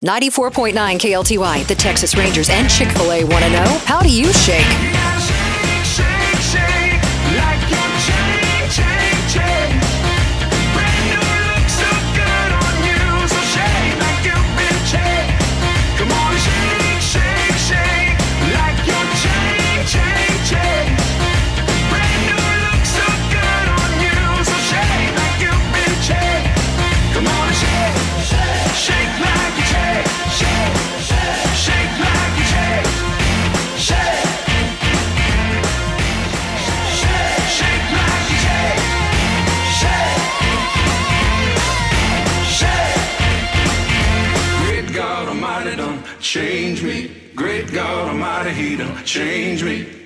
94.9 KLTY, the Texas Rangers and Chick-fil-A want to know, how do you shake? Change me, great God Almighty, He done change me.